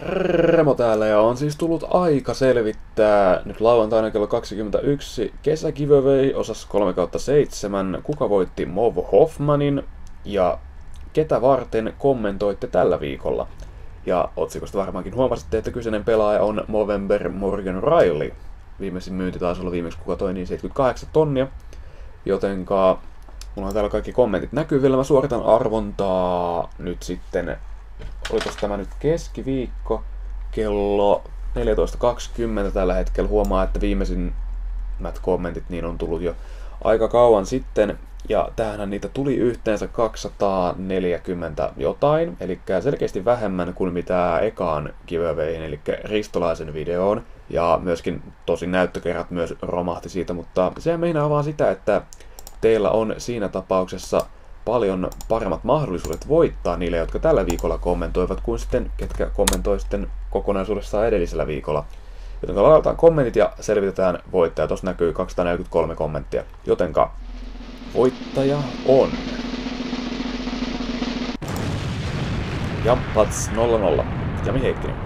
Remo täällä ja on siis tullut aika selvittää nyt lauantaina kello 21 kesägiveaway osassa 3/7. Kuka voitti Mov Hoffmanin ja ketä varten kommentoitte tällä viikolla. Ja otsikosta varmaankin huomasitte, että kyseinen pelaaja on Movember Morgan Riley. Viimeisin myynti taisi olla viimeksi kuka toi niin 78 tonnia. Jotenka mulla on täällä kaikki kommentit näkyvillä. Mä suoritan arvontaa nyt sitten. Olikos tämä nyt keskiviikko kello 14.20 tällä hetkellä. Huomaa, että viimeisimmät kommentit niin on tullut jo aika kauan sitten. Ja tähänhän niitä tuli yhteensä 240 jotain, eli selkeästi vähemmän kuin mitä ekaan giveawayhin, eli Ristolaisen videoon. Ja myöskin tosi näyttökerrat myös romahti siitä, mutta se meinaa vaan sitä, että teillä on siinä tapauksessa paljon paremmat mahdollisuudet voittaa niille, jotka tällä viikolla kommentoivat, kuin sitten, ketkä kommentoi sitten kokonaisuudessaan edellisellä viikolla. Jotenka laitetaan kommentit ja selvitetään voittaja. Tuossa näkyy 243 kommenttia. Jotenka voittaja on Jampats 00. Jami Heikkinen.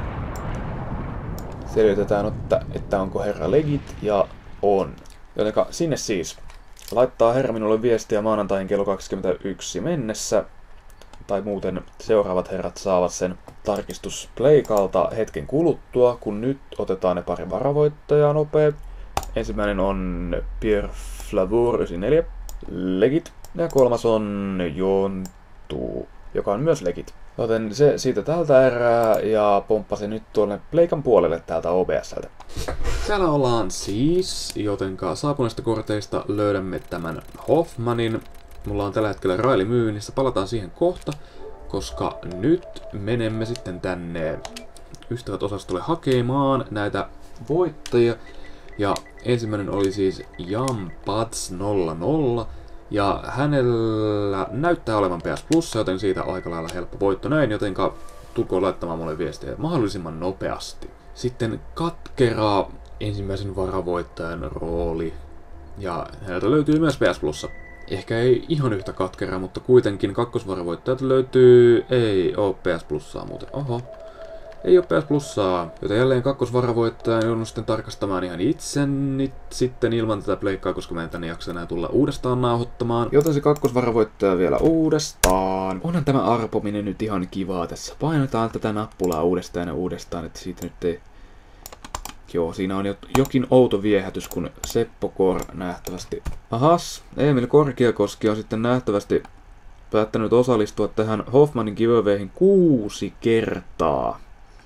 Selvitetään, että onko herra legit, ja on. Jotenka sinne siis. Laittaa herra minulle viestiä maanantaihin kello 21 mennessä. Tai muuten seuraavat herrat saavat sen tarkistuspleikalta hetken kuluttua, kun nyt otetaan ne pari varavoittajaa nopea. Ensimmäinen on Pierre Flavour 94, legit. Ja kolmas on Jontu, joka on myös legit. Joten se siitä tältä erää ja pomppasin nyt tuonne pleikan puolelle täältä OBS:ltä. Täällä ollaan siis, jotenka saapuneista korteista löydämme tämän Hoffmanin. Mulla on tällä hetkellä Riley myynnissä, palataan siihen kohta, koska nyt menemme sitten tänne ystävät-osastolle hakemaan näitä voittajia. Ja ensimmäinen oli siis Jampats 00. Ja hänellä näyttää olevan PS Plus, joten siitä on aika lailla helppo voitto näin, jotenka tulkoon laittamaan mulle viestiä mahdollisimman nopeasti. Sitten Katkera, ensimmäisen varavoittajan rooli. Ja häneltä löytyy myös PS Plussa. Ehkä ei ihan yhtä katkeraa, mutta kuitenkin kakkosvaravoittajat löytyy. Ei oo PS Plussaa muuten. Oho. Ei oo PS Plussaa. Joten jälleen kakkosvaravoittajan joudun sitten tarkastamaan ihan itseni sitten ilman tätä pleikkaa, koska mä en tänne jaksa enää tulla uudestaan nauhoittamaan. Joten se kakkosvaravoittaja vielä uudestaan. Onhan tämä arpominen nyt ihan kivaa tässä. Painetaan tätä nappulaa uudestaan ja uudestaan, että siitä nyt ei... Joo, siinä on jokin outo viehätys, kun Seppo Kor nähtävästi... Ahas, Emil Korkiakoski on sitten nähtävästi päättänyt osallistua tähän Hoffmanin giveawayhin 6 kertaa.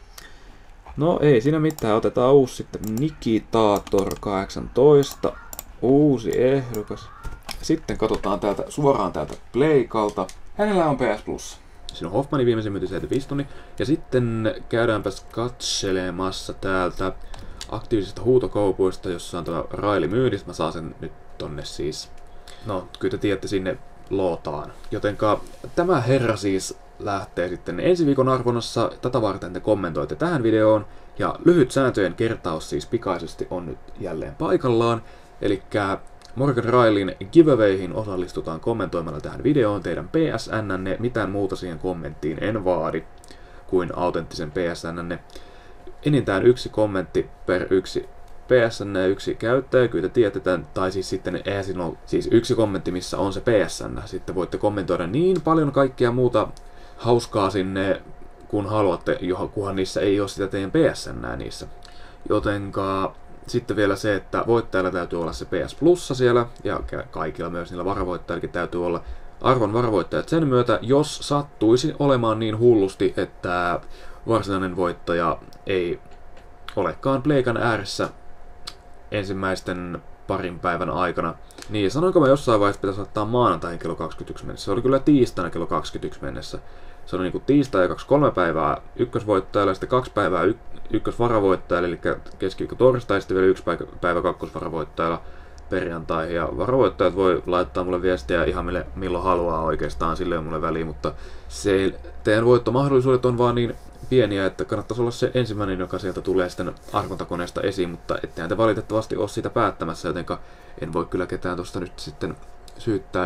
No ei siinä mitään, otetaan uusi sitten Nikitator 18, uusi ehdokas. Sitten katsotaan täältä suoraan täältä pleikalta. Hänellä on PS Plus. Siinä on Hoffmanin viimeisen myynti 75 tunnin. Ja sitten käydäänpäs katselemassa täältä aktiivisista huutokaupoista, jossa on tämä Riley myynnissä. Mä saan sen nyt tonne siis. No, kyllä te tiedätte sinne lootaan. Jotenka tämä herra siis lähtee sitten ensi viikon arvonnassa. Tätä varten te kommentoitte tähän videoon. Ja lyhyt sääntöjen kertaus siis pikaisesti on nyt jälleen paikallaan. Elikkä Morgan Rileyn giveawayhin osallistutaan kommentoimalla tähän videoon teidän PSN:nne. Mitään muuta siihen kommenttiin en vaadi kuin autenttisen PSN:nne. Enintään yksi kommentti per yksi PSN ja yksi käyttäjä, kyllä te tiedätte, tai siis sitten eihän siinä ole siis yksi kommentti, missä on se PSN. Sitten voitte kommentoida niin paljon kaikkea muuta hauskaa sinne, kun haluatte, kunhan niissä ei ole sitä teidän PSNää niissä. Jotenka sitten vielä se, että voittajalla täytyy olla se PS Plussa siellä, ja kaikilla myös niillä varavoittajillakin täytyy olla arvon varavoittajat sen myötä, jos sattuisi olemaan niin hullusti, että varsinainen voittaja ei olekaan pleikan ääressä ensimmäisten parin päivän aikana. Niin, sanoinko mä jossain vaiheessa pitäisi ottaa maanantaihin kello 21 mennessä. Se oli kyllä tiistaina kello 21 mennessä. Se oli niinku tiistai ja 3 päivää ykkösvoittajalle ja sitten 2 päivää ykkösvaravoittajalle, eli keskiviikko torstai, sitten vielä 1 päivä kakkosvaravoittajalla perjantaihin. Ja varavoittajat voi laittaa mulle viestiä ihan milloin haluaa oikeastaan, sille on mulle väliin, mutta se, teidän voittomahdollisuudet on vaan niin pieniä, että kannattaisi olla se ensimmäinen, joka sieltä tulee sitten arvontakoneesta esiin, mutta ettehän te valitettavasti ole sitä päättämässä, jotenka en voi kyllä ketään tuosta nyt sitten syyttää. Ja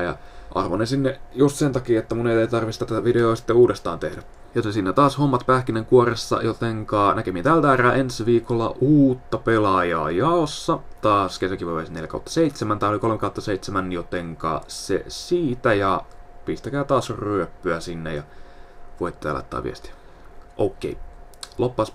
arvoinen sinne just sen takia, että mun ei tarvitse tätä videoa sitten uudestaan tehdä. Joten siinä taas hommat pähkinänkuoressa, jotenka näkemiin tältä erää ensi viikolla uutta pelaajaa jaossa. Taas kesäkivoja 4/7, tää oli 3/7, jotenka se siitä ja pistäkää taas ryöppyä sinne ja voitte laittaa viestiä. Okei, loppas.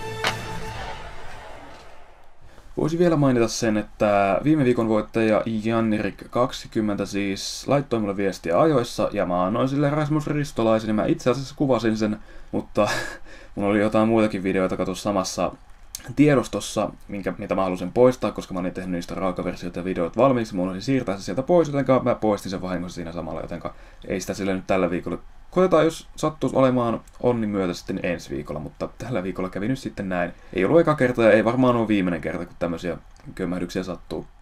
Voisin vielä mainita sen, että viime viikon voittaja Janrik20 siis laittoi mulle viestiä ajoissa ja mä annoin sille Rasmus Ristolaisen ja mä itse asiassa kuvasin sen, mutta mun oli jotain muitakin videoita kato samassa tiedostossa, mitä mä halusin poistaa, koska mä olin tehnyt niistä raakaversioita ja videoita valmiiksi, mulla oli siirtää se sieltä pois, jotenka mä poistin sen vahingossa siinä samalla, jotenka ei sitä sille nyt tällä viikolla. Koitetaan, jos sattuisi olemaan onni myötä sitten ensi viikolla, mutta tällä viikolla kävi nyt sitten näin. Ei ollut eka kerta ja ei varmaan ole viimeinen kerta, kun tämmöisiä kömmähdyksiä sattuu.